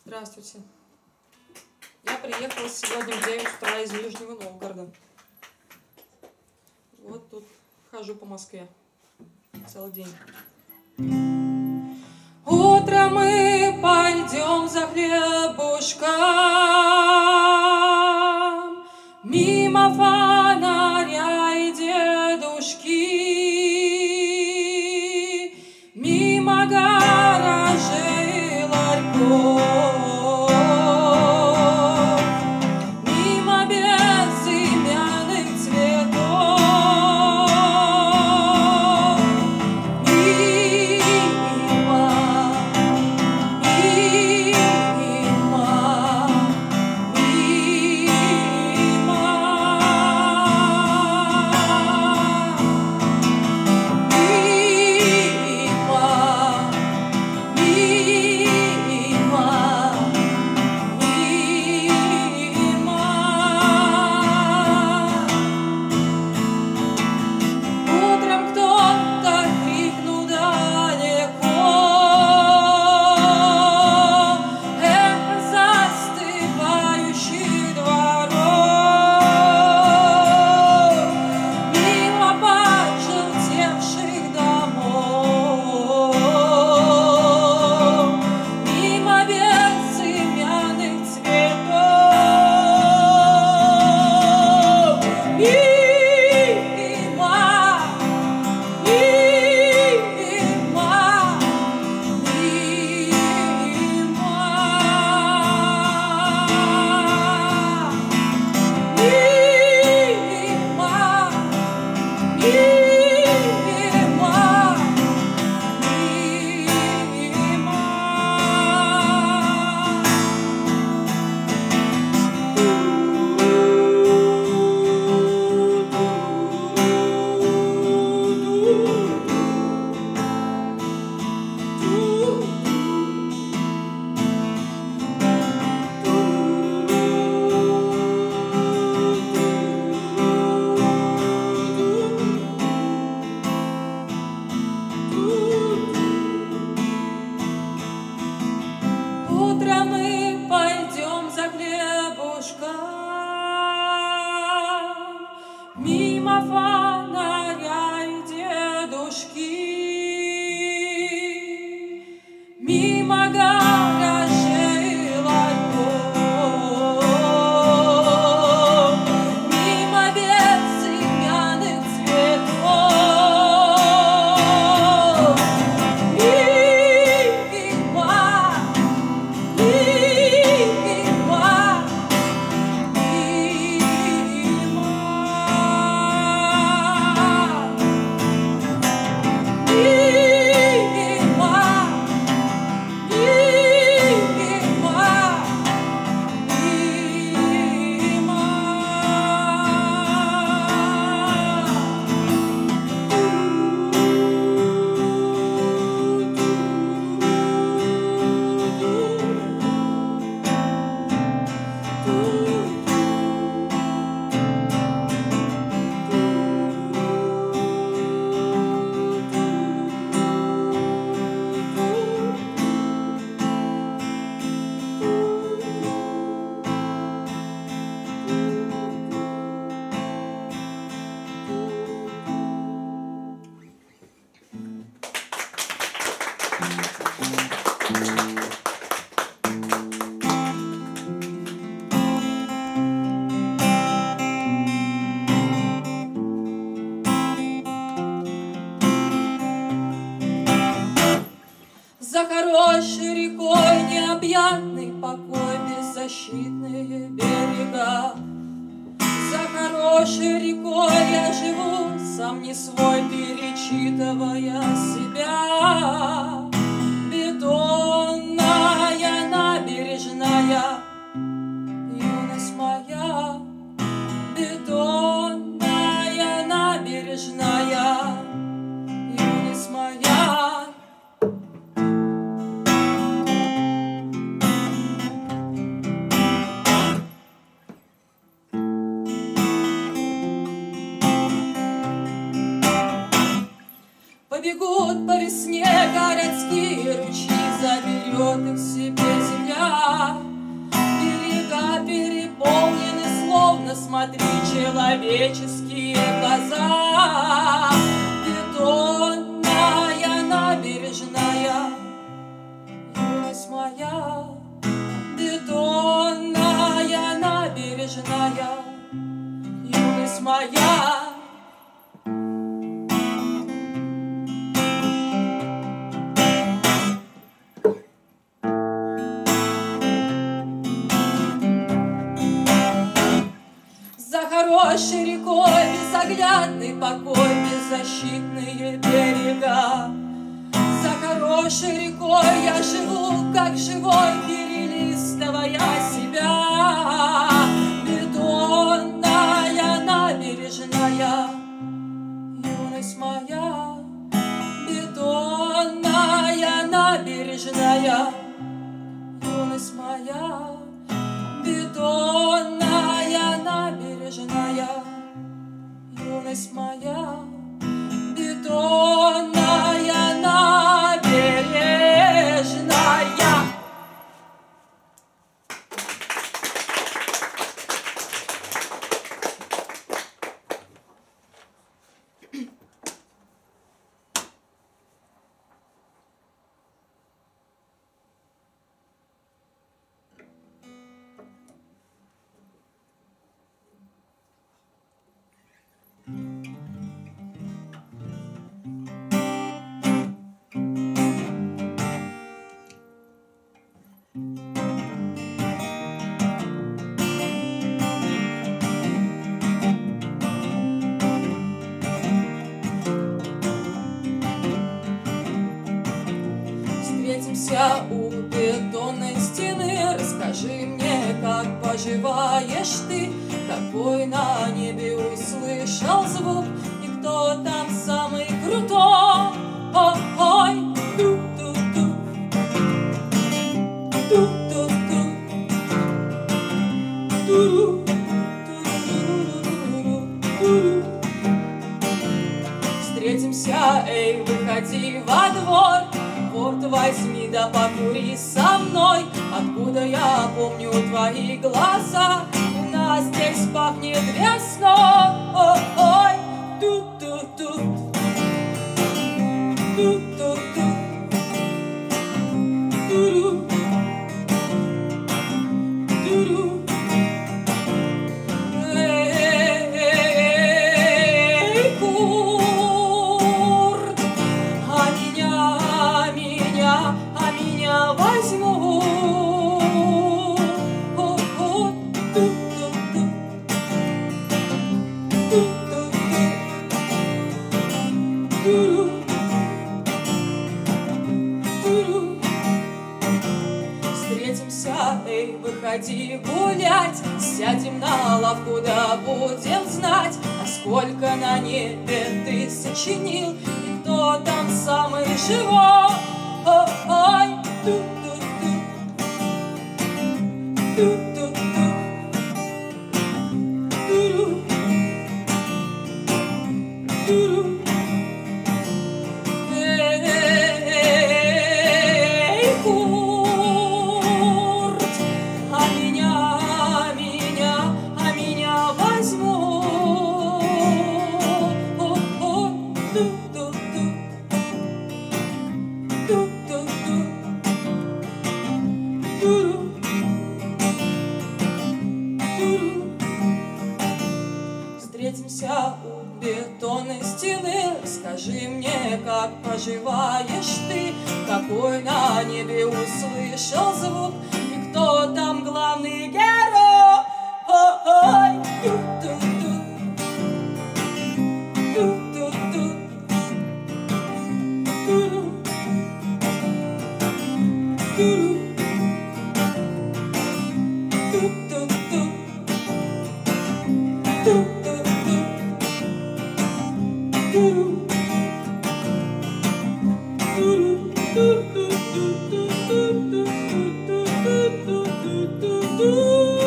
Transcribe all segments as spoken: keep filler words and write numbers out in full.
Здравствуйте. Я приехала сегодня в девять утра из Нижнего Новгорода. Вот тут хожу по Москве целый день. Утром мы пойдем за хлебушком, мимо фонаря и дедушки, мимо гаражей и ларьков. Утром мы пойдем за хлебушком, мимо фонаря и дедушки, мимо гаражей и ларьков, мимо безымянных цветов. За хорошей рекой необъятный покой, беззащитные берега. За хорошей рекой я живу, сам не свой, перечитывая себя. Бетонная набережная, юность моя. Бетонная набережная, юность моя. Побегут по весне городские ручьи, заберет их себе земля. Берега переполнены, словно, смотри, человеческие глаза. Бетонная набережная, юность моя. Бетонная набережная, юность моя. За хорошей рекой безоглядный покой, беззащитные берега. За хорошей рекой я живу, как живой, перелистывая себя. Бетонная набережная, юность моя. Бетонная набережная, юность моя. Бетонная набережная, юность моя. Бетонная набережная. Встретимся у бетонной стены, расскажи мне, как поживаешь ты, какой на небе услышал звук, и кто там самый крутой. Ой, ту-ту-ту, ту-ту-ту, ту-ру-ру-ру-ру-ру-ру. Встретимся, эй, выходи во двор, вот возьми да покури со мной. Откуда я помню твои глаза, у нас здесь пахнет весной. Ой, ту-ту-ту, ту-ту-ту, ту-ру, ту-ру. Эй, Курт, а меня, меня, а меня возьму. Встретимся, эй, выходи гулять, сядем на лавку, да будем знать, а сколько на небе ты сочинил, и кто там самый живой. Ой, ту-ту-ту, ту-ту-ту, ту-ру, ту-ру. Эй, Курт, а меня, меня, а меня возьму. Ту-ту-ту, ту-ту-ту, ту-ру, ту-ру. Встретимся у бетонной стены, скажи мне, как поживаешь ты, какой на небе услышал звук, и кто там главный герой. Ой, ту-ту-ту, ту-ту-ту, ту-ру, ту-ру, ту-ту-ту, ту-ту-ту, ту-ру, ту-ру, ту-ту-ту, ту-ту-ту, ту-ту-ту, ту-ту-ту.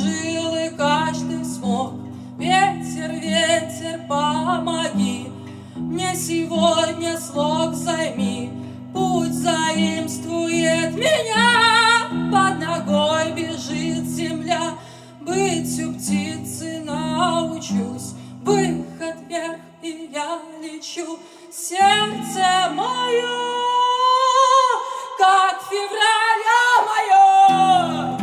жил и каждый смог. Ветер, ветер, помоги, мне сегодня слог займи. Путь заимствует меня, под ногой бежит земля. Быть у птицы научусь, выход вверх, и я лечу. Сердце мое, как февраля мое.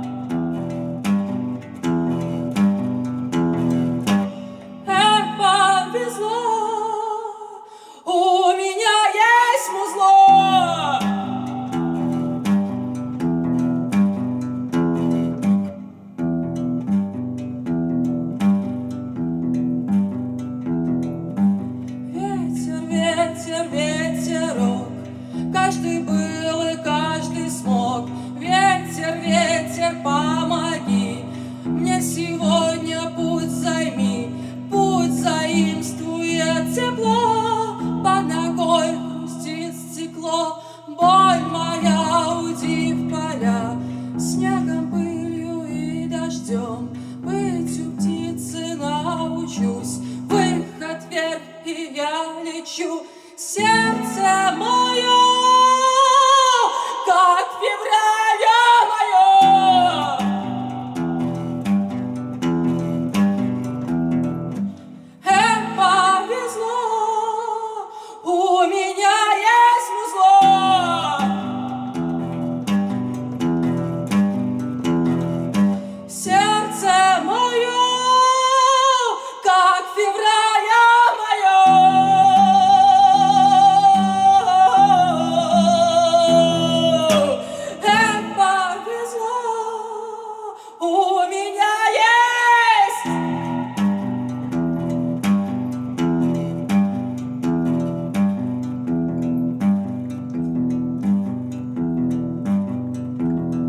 Эх, повезло, у меня есть музло. Ветер, ветер, ветерок, каждый был и каждый смог. Ветер, ветер, помоги, мне сегодня путь займи. Путь заимствует тепло, под ногой хрустит стекло. Боль моя, уйди в поля, снегом, пылью и дождем. Быть у птицы научусь, выход вверх, и я лечу. Сердце мое, как февраля мое. Эх, повезло, у меня есть музло. Сердце мое, как февраля мое. Эх, повезло, у меня есть.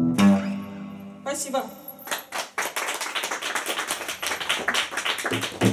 Спасибо.